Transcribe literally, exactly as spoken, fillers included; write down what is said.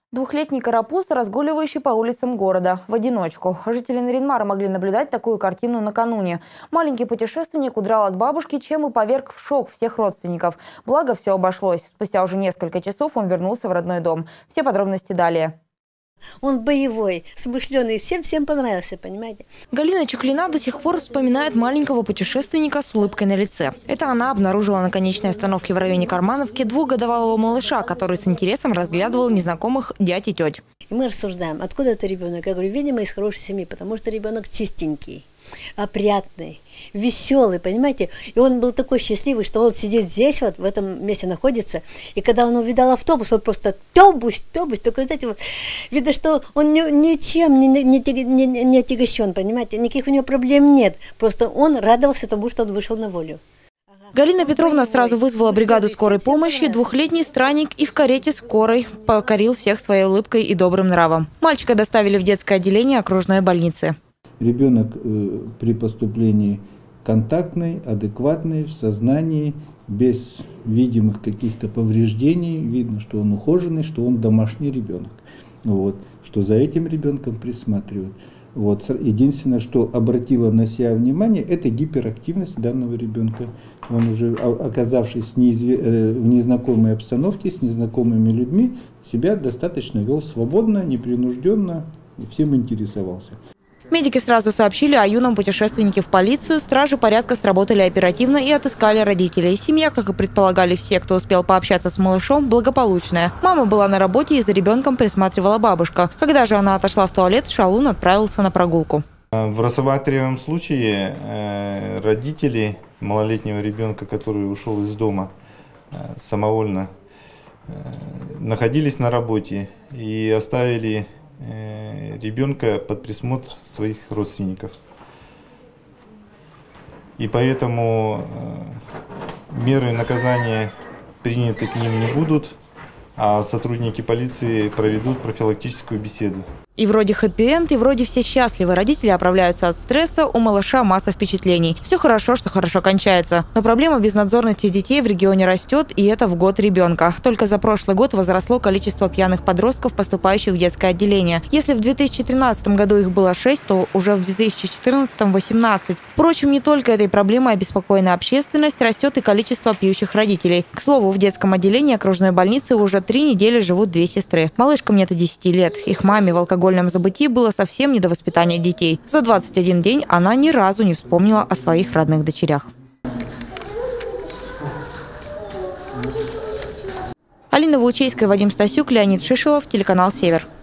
Двухлетний карапуз, разгуливающий по улицам города в одиночку. Жители Нарьян-Мара могли наблюдать такую картину накануне. Маленький путешественник удрал от бабушки, чем и поверг в шок всех родственников. Благо, все обошлось. Спустя уже несколько часов он вернулся в родной дом. Все подробности далее. Он боевой, смышленый, всем-всем понравился, понимаете? Галина Чуклина до сих пор вспоминает маленького путешественника с улыбкой на лице. Это она обнаружила на конечной остановке в районе Кармановки двухгодовалого малыша, который с интересом разглядывал незнакомых дядь и теть. И мы рассуждаем, откуда это ребенок. Я говорю, видимо, из хорошей семьи, потому что ребенок чистенький, опрятный, веселый, понимаете? И он был такой счастливый, что он сидит здесь, вот в этом месте находится. И когда он увидал автобус, он просто тёбусь, тёбусь, только, знаете, вот, видно, что он ни, ничем не, не, не, не отягощен, понимаете? Никаких у него проблем нет. Просто он радовался тому, что он вышел на волю. Галина Петровна сразу вызвала бригаду скорой помощи. Двухлетний странник и в карете скорой покорил всех своей улыбкой и добрым нравом. Мальчика доставили в детское отделение окружной больницы. Ребенок э, при поступлении контактный, адекватный, в сознании, без видимых каких-то повреждений. Видно, что он ухоженный, что он домашний ребенок. Вот, что за этим ребенком присматривают. Вот. Единственное, что обратило на себя внимание, это гиперактивность данного ребенка. Он уже, оказавшись в, неизве... в незнакомой обстановке, с незнакомыми людьми, себя достаточно вел свободно, непринужденно и всем интересовался. Медики сразу сообщили о юном путешественнике в полицию. Стражи порядка сработали оперативно и отыскали родителей. Семья, как и предполагали все, кто успел пообщаться с малышом, благополучная. Мама была на работе и за ребенком присматривала бабушка. Когда же она отошла в туалет, шалун отправился на прогулку. В рассматриваемом случае родители малолетнего ребенка, который ушел из дома самовольно, находились на работе и оставили ребенка под присмотр своих родственников. И поэтому меры наказания приняты к ним не будут, а сотрудники полиции проведут профилактическую беседу. И вроде хэппи-энд, и вроде все счастливы. Родители оправляются от стресса, у малыша масса впечатлений. Все хорошо, что хорошо кончается. Но проблема безнадзорности детей в регионе растет, и это в год ребенка. Только за прошлый год возросло количество пьяных подростков, поступающих в детское отделение. Если в две тысячи тринадцатом году их было шесть, то уже в две тысячи четырнадцатом – восемнадцать. Впрочем, не только этой проблемой обеспокоена общественность, растет и количество пьющих родителей. К слову, в детском отделении окружной больницы уже три недели живут две сестры. Малышкам нет и десяти лет. Их маме в алкогольном В алкогольном забытии было совсем не до воспитания детей. За двадцать один день она ни разу не вспомнила о своих родных дочерях. Алина Волчейская, Вадим Стасюк, Леонид Шишилов, телеканал «Север».